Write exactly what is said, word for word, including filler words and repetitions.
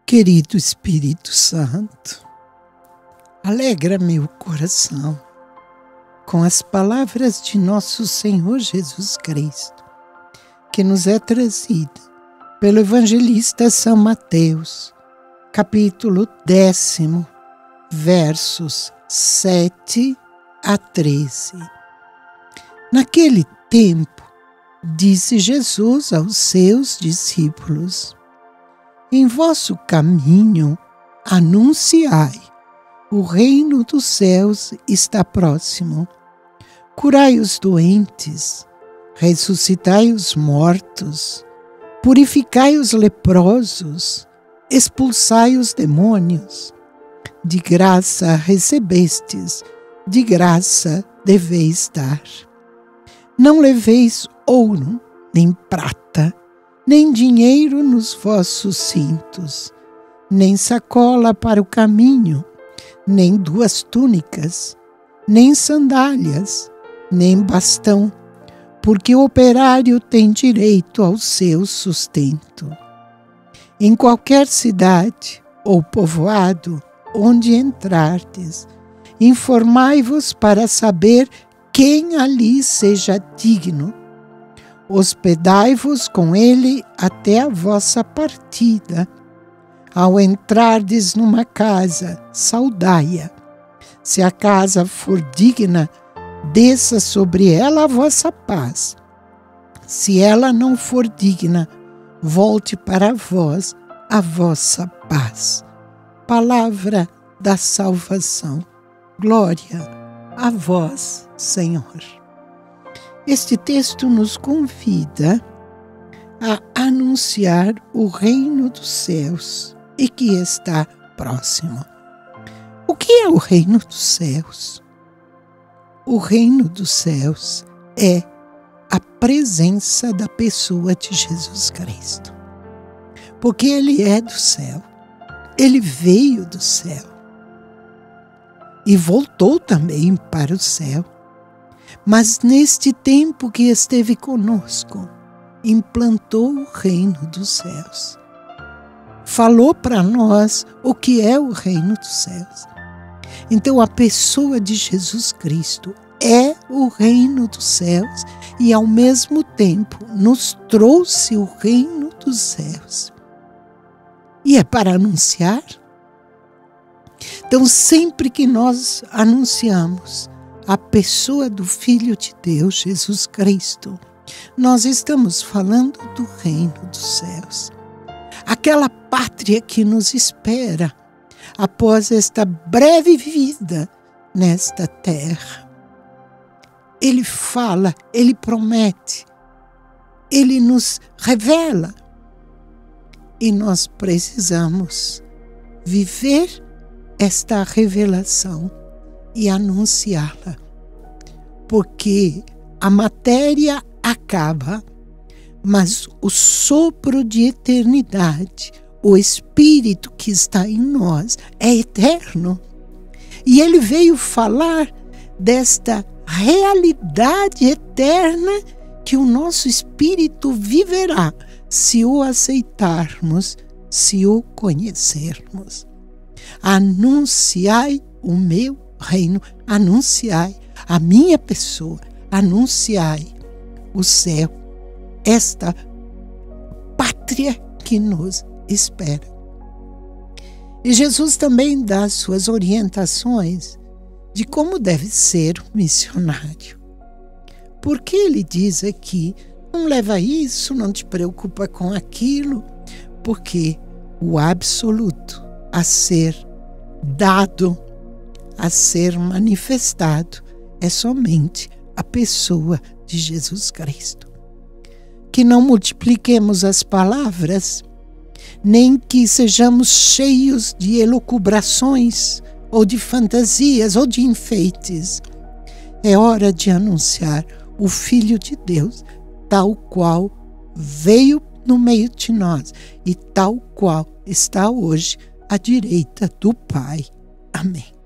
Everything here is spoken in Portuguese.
Querido Espírito Santo, alegra meu coração com as palavras de nosso Senhor Jesus Cristo, que nos é trazida pelo evangelista São Mateus, capítulo décimo, versos sete a treze. Naquele tempo, disse Jesus aos seus discípulos: em vosso caminho anunciai, o reino dos céus está próximo. Curai os doentes, ressuscitai os mortos, purificai os leprosos, expulsai os demônios. De graça recebestes, de graça deveis dar. Não leveis ouro, nem prata, nem dinheiro nos vossos cintos, nem sacola para o caminho, nem duas túnicas, nem sandálias, nem bastão, porque o operário tem direito ao seu sustento. Em qualquer cidade ou povoado onde entrardes, informai-vos para saber quem ali seja digno. Hospedai-vos com ele até a vossa partida. Ao entrardes numa casa, saudai-a. Se a casa for digna, desça sobre ela a vossa paz. Se ela não for digna, volte para vós a vossa paz. Palavra da salvação. Glória a vós, Senhor. Este texto nos convida a anunciar o reino dos céus e que está próximo. O que é o reino dos céus? O reino dos céus é a presença da pessoa de Jesus Cristo. Porque Ele é do céu. Ele veio do céu. E voltou também para o céu. Mas neste tempo que esteve conosco, implantou o reino dos céus. Falou para nós o que é o reino dos céus. Então a pessoa de Jesus Cristo é o reino dos céus e ao mesmo tempo nos trouxe o reino dos céus. E é para anunciar. Então sempre que nós anunciamos a pessoa do Filho de Deus, Jesus Cristo, nós estamos falando do reino dos céus. Aquela pátria que nos espera após esta breve vida nesta terra. Ele fala, Ele promete, Ele nos revela. E nós precisamos viver esta revelação e anunciá-la, porque a matéria acaba, mas o sopro de eternidade, o Espírito que está em nós, é eterno. E Ele veio falar desta realidade eterna que o nosso Espírito viverá se o aceitarmos, se o conhecermos. Anunciai o meu reino, anunciai a minha pessoa, anunciai o céu, esta pátria que nos espera. E Jesus também dá suas orientações de como deve ser o missionário. Porque ele diz aqui, não leva isso, não te preocupa com aquilo, porque o absoluto a ser dado, a ser manifestado, é somente a pessoa de Jesus Cristo. Que não multipliquemos as palavras, nem que sejamos cheios de elucubrações, ou de fantasias, ou de enfeites. É hora de anunciar o Filho de Deus, tal qual veio no meio de nós, e tal qual está hoje à direita do Pai. Amém.